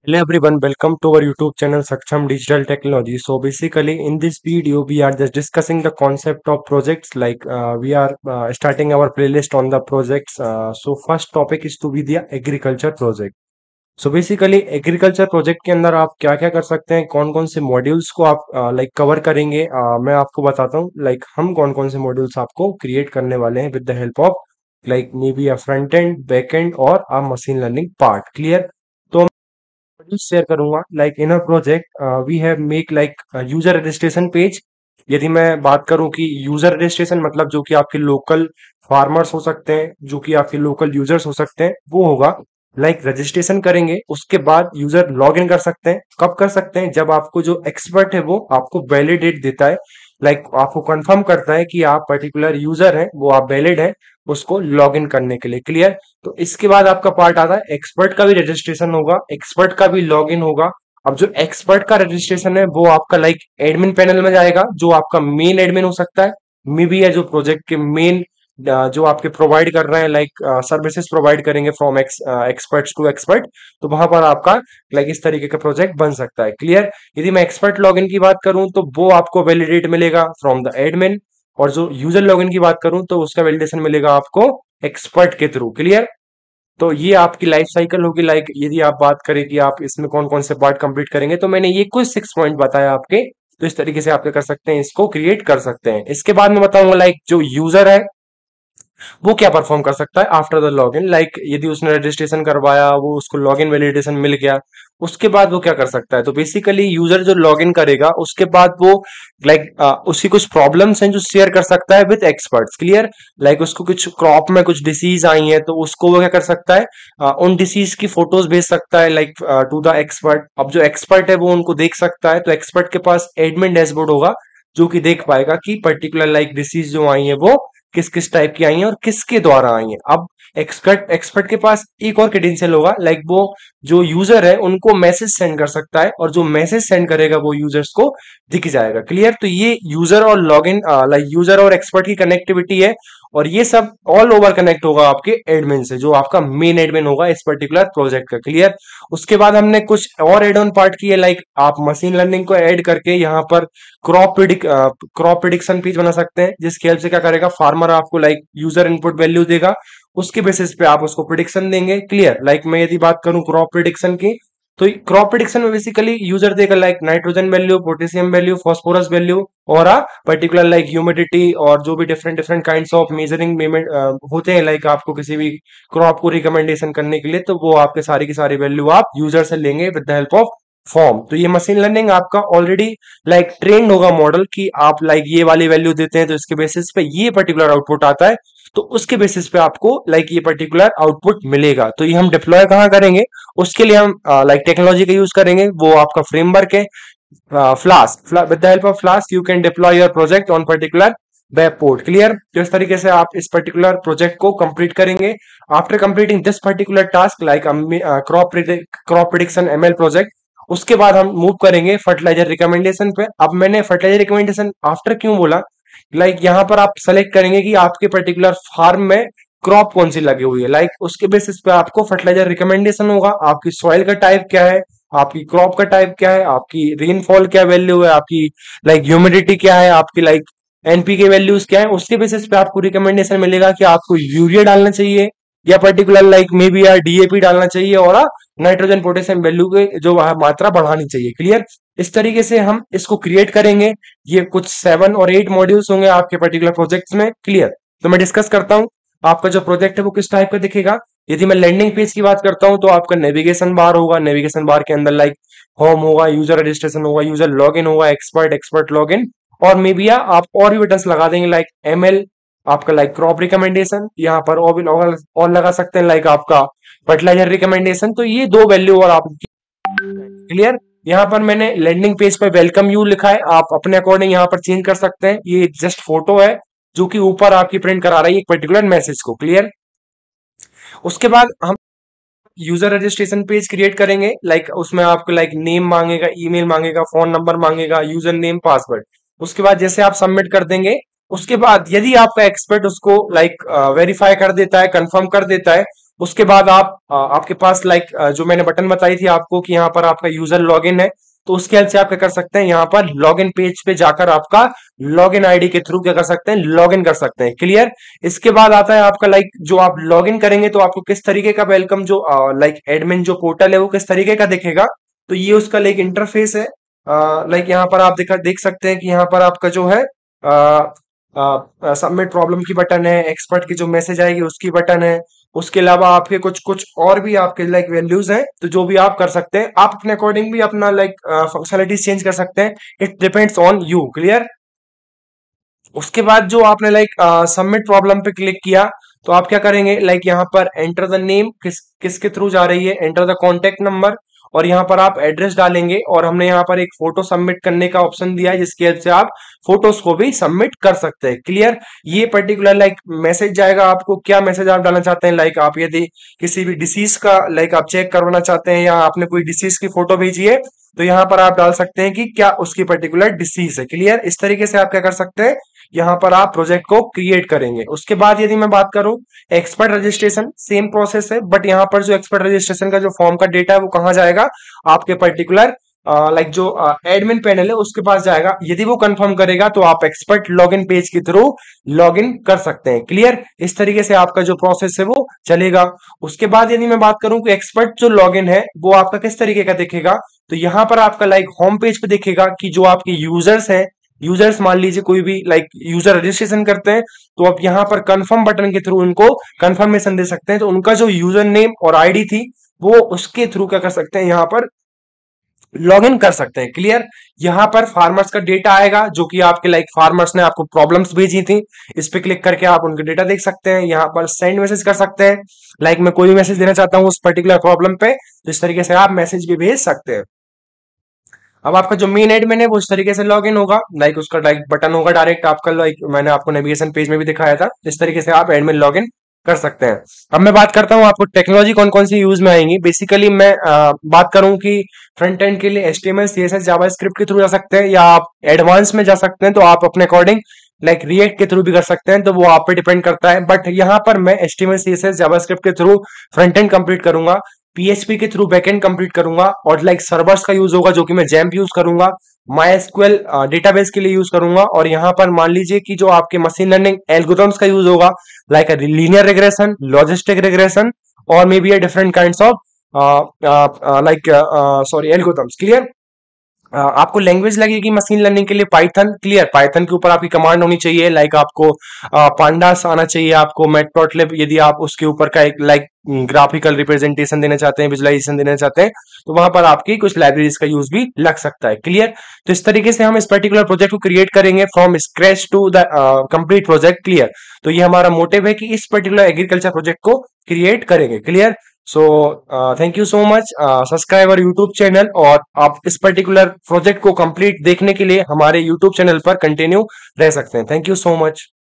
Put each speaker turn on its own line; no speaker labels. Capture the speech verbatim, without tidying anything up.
Hello everyone, welcome to our YouTube channel Saksham Digital Technology. So basically in this video we are just discussing the concept of projects like uh, we are uh, starting our playlist on the projects. Uh, so first topic is to be the agriculture project. So basically agriculture project के अंदर आप क्या क्या कर सकते हैं, कौन कौन से मॉड्यूल्स को आप लाइक कवर करेंगे, अ, मैं आपको बताता हूँ लाइक हम कौन कौन से मॉड्यूल्स आपको क्रिएट करने वाले हैं with the help of like may be a front end back end और a machine learning part. Clear? तो शेयर करूंगा like in a project we have make like user registration page. यदि मैं बात करूं कि यूजर रजिस्ट्रेशन मतलब जो कि आपके लोकल फार्मर्स हो सकते हैं, जो कि आपके लोकल यूजर्स हो सकते हैं, वो होगा लाइक रजिस्ट्रेशन करेंगे। उसके बाद यूजर लॉग इन कर सकते हैं। कब कर सकते हैं? जब आपको जो एक्सपर्ट है वो आपको वैलिडेट देता है, लाइक आपको कंफर्म करता है कि आप पर्टिकुलर यूजर हैं, वो आप वैलिड है उसको लॉग इन करने के लिए। क्लियर? तो इसके बाद आपका पार्ट आता है एक्सपर्ट का भी रजिस्ट्रेशन होगा, एक्सपर्ट का भी लॉगिन होगा। अब जो एक्सपर्ट का रजिस्ट्रेशन है वो आपका लाइक एडमिन पैनल में जाएगा, जो आपका मेन एडमिन हो सकता है, मे बी है जो प्रोजेक्ट के मेन जो आपके प्रोवाइड कर रहे हैं लाइक सर्विसेज प्रोवाइड करेंगे फ्रॉम एक्सपर्ट्स टू एक्सपर्ट। तो वहां पर आपका लाइक इस तरीके का प्रोजेक्ट बन सकता है। क्लियर? यदि मैं एक्सपर्ट लॉगिन की बात करूं तो वो आपको वैलिडेट मिलेगा फ्रॉम द एडमिन, और जो यूजर लॉगिन की बात करूं तो उसका वैलिडेशन मिलेगा आपको एक्सपर्ट के थ्रू। क्लियर? तो ये आपकी लाइफ साइकिल होगी। लाइक यदि आप बात करें कि आप इसमें कौन कौन से पार्ट कंप्लीट करेंगे, तो मैंने ये कुछ सिक्स पॉइंट बताया आपके। तो इस तरीके से आप क्या कर सकते हैं, इसको क्रिएट कर सकते हैं। इसके बाद मैं बताऊंगा लाइक जो यूजर है वो क्या परफॉर्म कर सकता है आफ्टर द लॉगिन। लाइक यदि उसने रजिस्ट्रेशन करवाया, वो उसको लॉगिन वैलिडेशन मिल गया, उसके बाद वो क्या कर सकता है। तो बेसिकली यूजर जो लॉगिन करेगा उसके बाद वो लाइक उसकी कुछ प्रॉब्लम्स हैं जो शेयर कर सकता है विद एक्सपर्ट्स। क्लियर? लाइक उसको कुछ क्रॉप में कुछ डिसीज आई है तो उसको वो क्या कर सकता है, अ, उन डिसीज की फोटोज भेज सकता है लाइक टू द एक्सपर्ट। अब जो एक्सपर्ट है वो उनको देख सकता है, तो एक्सपर्ट के पास एडमिन डैशबोर्ड होगा जो कि देख पाएगा कि पर्टिकुलर लाइक डिसीज जो आई है वो किस किस टाइप की आई हैं और किसके द्वारा आई हैं। अब एक्सपर्ट एक्सपर्ट के पास एक और क्रेडेंशियल होगा, लाइक वो जो यूजर है उनको मैसेज सेंड कर सकता है, और जो मैसेज सेंड करेगा वो यूजर्स को दिख जाएगा। क्लियर? तो ये यूजर और लॉगिन लाइक यूजर और एक्सपर्ट की कनेक्टिविटी है, और ये सब ऑल ओवर कनेक्ट होगा आपके एडमिन से, जो आपका मेन एडमिन होगा इस पर्टिकुलर प्रोजेक्ट का। क्लियर? उसके बाद हमने कुछ और एड ऑन पार्ट किए, लाइक आप मशीन लर्निंग को ऐड करके यहाँ पर crop predict crop prediction page बना सकते हैं, जिसकी हेल्प से क्या करेगा, फार्मर आपको लाइक यूजर इनपुट वैल्यू देगा, उसके बेसिस पे आप उसको प्रिडिक्शन देंगे। क्लियर? लाइक मैं यदि बात करूं क्रॉप प्रिडिक्शन की, तो क्रॉप प्रिडिक्शन में बेसिकली यूजर देगा like nitrogen value, potassium value, phosphorus value, और आ पर्टिकुलर लाइक ह्यूमिडिटी, और जो भी different different kinds of measuring होते हैं लाइक आपको किसी भी क्रॉप को रिकमेंडेशन करने के लिए, तो वो आपके सारी की सारी वैल्यू आप यूजर से लेंगे with the help of form. तो ये मशीन लर्निंग आपका ऑलरेडी लाइक ट्रेंड होगा मॉडल कि आप लाइक ये वाली वैल्यू देते हैं तो इसके बेसिस पे ये पर्टिकुलर आउटपुट आता है, तो उसके बेसिस पे आपको लाइक ये पर्टिकुलर आउटपुट मिलेगा। तो ये हम डिप्लॉय कहाँ करेंगे, उसके लिए हम लाइक टेक्नोलॉजी का यूज करेंगे, वो आपका फ्रेमवर्क है flask. With the help of flask you can deploy your project on particular web port. Clear? तो इस तरीके से आप इस पर्टिकुलर प्रोजेक्ट को कंप्लीट करेंगे। After completing this particular task like crop crop prediction ML project, उसके बाद हम मूव करेंगे फर्टिलाइजर रिकमेंडेशन पे। अब मैंने फर्टिलाइजर रिकमेंडेशन आफ्टर क्यों बोला, लाइक like यहाँ पर आप सेलेक्ट करेंगे कि आपके पर्टिकुलर फार्म में क्रॉप कौन सी लगी हुई है, लाइक like उसके बेसिस पे आपको फर्टिलाइजर रिकमेंडेशन होगा। आपकी सॉइल का टाइप क्या है, आपकी क्रॉप का टाइप क्या है, आपकी रेनफॉल क्या वैल्यू है, आपकी लाइक ह्यूमिडिटी क्या है, आपकी लाइक एनपीके वैल्यूज क्या है, उसके बेसिस पे आपको रिकमेंडेशन मिलेगा कि आपको यूरिया डालना चाहिए या पर्टिकुलर लाइक मे बी या डीएपी डालना चाहिए, और नाइट्रोजन पोटेशियम वैल्यू के जो मात्रा बढ़ानी चाहिए। क्लियर? इस तरीके से हम इसको क्रिएट करेंगे। ये कुछ सेवन और एट मॉड्यूल्स होंगे आपके पर्टिकुलर प्रोजेक्ट्स में। क्लियर? तो मैं डिस्कस करता हूं आपका जो प्रोजेक्ट है वो किस टाइप का दिखेगा। यदि मैं लैंडिंग पेज की बात करता हूं तो आपका नेविगेशन बार होगा, नेविगेशन बार के अंदर लाइक होम होगा, यूजर रजिस्ट्रेशन होगा, यूजर लॉग इन होगा, एक्सपर्ट एक्सपर्ट लॉग इन, और मे बी आप और भी बटन लगा देंगे लाइक एमएल, आपका लाइक क्रॉप रिकमेंडेशन, यहाँ पर और भी और, और लगा सकते हैं लाइक आपका फर्टिलाइजर रिकमेंडेशन। तो ये दो वैल्यू और आप क्लियर। यहाँ पर मैंने लैंडिंग पेज पर वेलकम यू लिखा है, आप अपने अकॉर्डिंग यहाँ पर चेंज कर सकते हैं। ये जस्ट फोटो है जो कि ऊपर आपकी प्रिंट करा रही है एक पर्टिकुलर मैसेज को। क्लियर? उसके बाद हम यूजर रजिस्ट्रेशन पेज क्रिएट करेंगे, लाइक उसमें आपको लाइक नेम मांगेगा, ईमेल मांगेगा, फोन नंबर मांगेगा, यूजर नेम, पासवर्ड। उसके बाद जैसे आप सबमिट कर देंगे, उसके बाद यदि आपका एक्सपर्ट उसको लाइक वेरीफाई कर देता है, कंफर्म कर देता है, उसके बाद आप आ, आपके पास लाइक जो मैंने बटन बताई थी आपको कि यहाँ पर आपका यूजर लॉगिन है, तो उसके हेल्प से आप क्या कर सकते हैं, यहाँ पर लॉगिन पेज पे जाकर आपका लॉगिन आईडी के थ्रू क्या कर सकते हैं, लॉगिन कर सकते हैं। क्लियर। इसके बाद आता है आपका लाइक जो आप लॉगिन करेंगे तो आपको किस तरीके का वेलकम जो लाइक एडमिन जो पोर्टल है वो किस तरीके का दिखेगा। तो ये उसका लाइक इंटरफेस है। लाइक यहाँ पर आप देखा देख सकते हैं कि यहाँ पर आपका जो है सबमिट प्रॉब्लम की बटन है, एक्सपर्ट की जो मैसेज आएगी उसकी बटन है। उसके अलावा आपके कुछ कुछ और भी आपके लाइक वैल्यूज हैं, तो जो भी आप कर सकते हैं, आप अपने अकॉर्डिंग भी अपना लाइक फंक्शनलिटीज चेंज कर सकते हैं। It depends on you. Clear. उसके बाद जो आपने लाइक सबमिट प्रॉब्लम पे क्लिक किया तो आप क्या करेंगे, लाइक यहाँ पर एंटर द नेम किस किसके थ्रू जा रही है, एंटर द कॉन्टेक्ट नंबर, और यहाँ पर आप एड्रेस डालेंगे। और हमने यहाँ पर एक फोटो सबमिट करने का ऑप्शन दिया है जिसकी हेल्प से आप फोटोज को भी सबमिट कर सकते हैं। क्लियर। ये पर्टिकुलर लाइक मैसेज जाएगा आपको, क्या मैसेज आप डालना चाहते हैं, लाइक आप यदि किसी भी डिसीज का लाइक आप चेक करवाना चाहते हैं या आपने कोई डिसीज की फोटो भेजी है तो यहाँ पर आप डाल सकते हैं कि क्या उसकी पर्टिकुलर डिसीज है। क्लियर। इस तरीके से आप क्या कर सकते हैं, यहाँ पर आप प्रोजेक्ट को क्रिएट करेंगे। उसके बाद यदि मैं बात करूं एक्सपर्ट रजिस्ट्रेशन, सेम प्रोसेस है, बट यहाँ पर जो एक्सपर्ट रजिस्ट्रेशन का जो फॉर्म का डेटा है वो कहाँ जाएगा, आपके पर्टिकुलर लाइक जो एडमिन पैनल है उसके पास जाएगा। यदि वो कंफर्म करेगा तो आप एक्सपर्ट लॉगिन पेज के थ्रू लॉगिन कर सकते हैं। क्लियर। इस तरीके से आपका जो प्रोसेस है वो चलेगा। उसके बाद यदि मैं बात करूं कि एक्सपर्ट जो लॉगिन है वो आपका किस तरीके का दिखेगा, तो यहाँ पर आपका लाइक होम पेज पे दिखेगा कि जो आपके यूजर्स हैं, यूजर्स मान लीजिए कोई भी लाइक यूजर रजिस्ट्रेशन करते हैं तो आप यहाँ पर कंफर्म बटन के थ्रू उनको कंफर्मेशन दे सकते हैं। तो उनका जो यूजर नेम और आईडी थी वो उसके थ्रू क्या कर सकते हैं, यहाँ पर लॉग इन कर सकते हैं। क्लियर। यहाँ पर फार्मर्स का डेटा आएगा जो कि आपके लाइक फार्मर्स ने आपको प्रॉब्लम्स भेजी थी, इस पे क्लिक करके आप उनके डेटा देख सकते हैं। यहाँ पर सेंड मैसेज कर सकते हैं, लाइक मैं कोई भी मैसेज देना चाहता हूँ उस पर्टिकुलर प्रॉब्लम पे, तो इस तरीके से आप मैसेज भी भेज सकते हैं। अब आपका जो मेन एडमिन है वो इस तरीके से लॉग इन होगा, लाइक उसका लाइक बटन होगा डायरेक्ट आपका, लाइक मैंने आपको नेविगेशन पेज में भी दिखाया था। इस तरीके से आप एडमिन लॉग इन कर सकते हैं। अब मैं बात करता हूँ आपको टेक्नोलॉजी कौन कौन सी यूज में आएंगी। बेसिकली मैं आ, बात करूं कि फ्रंट एंड के लिए एचटीएमएल सीएसएस जावास्क्रिप्ट के थ्रू जा सकते हैं या आप एडवांस में जा सकते हैं, तो आप अपने अकॉर्डिंग लाइक रिएक्ट के थ्रू भी कर सकते हैं, तो वो आप पे डिपेंड करता है। बट यहाँ पर मैं एचटीएमएल सीएसएस जावास्क्रिप्ट के थ्रू फ्रंट एंड कंप्लीट करूंगा, पीएचपी के थ्रू बैकएंड कंप्लीट करूंगा, और लाइक सर्वर्स का यूज होगा जो कि मैं जैम्प यूज करूंगा, माईएसक्यूएल डेटाबेस के लिए यूज करूंगा, और यहाँ पर मान लीजिए कि जो आपके मशीन लर्निंग एल्गोरिथम्स का यूज होगा like linear regression, logistic regression, और may be different kinds of like sorry algorithms. Clear. Uh, आपको लैंग्वेज लगेगी मशीन लर्निंग के लिए पाइथन। क्लियर। पाइथन के ऊपर आपकी कमांड होनी चाहिए, लाइक आपको पांडास आना चाहिए, आपको मैटप्लॉटलिब, यदि आप उसके ऊपर का एक लाइक ग्राफिकल रिप्रेजेंटेशन देना चाहते हैं, विजुअलाइजेशन देना चाहते हैं, तो वहां पर आपकी कुछ लाइब्रेरीज का यूज भी लग सकता है। क्लियर। तो इस तरीके से हम इस पर्टिकुलर प्रोजेक्ट को क्रिएट करेंगे from scratch to the complete project. Clear. तो ये हमारा मोटिव है कि इस पर्टिकुलर एग्रीकल्चर प्रोजेक्ट को क्रिएट करेंगे। Clear. So thank you so much. Subscribe और यूट्यूब चैनल, और आप इस पर्टिकुलर प्रोजेक्ट को कंप्लीट देखने के लिए हमारे यूट्यूब चैनल पर कंटिन्यू रह सकते हैं। Thank you so much.